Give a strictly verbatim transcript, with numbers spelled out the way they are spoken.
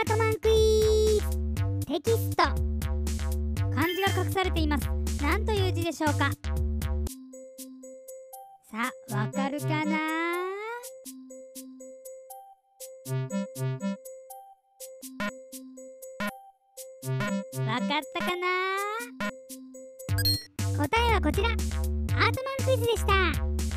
ートマンクイズ。テキスト、漢字が隠されています。何という字でしょうか。さあ、わかるかな。わかったかな。答えはこちら、アートマンクイズでした。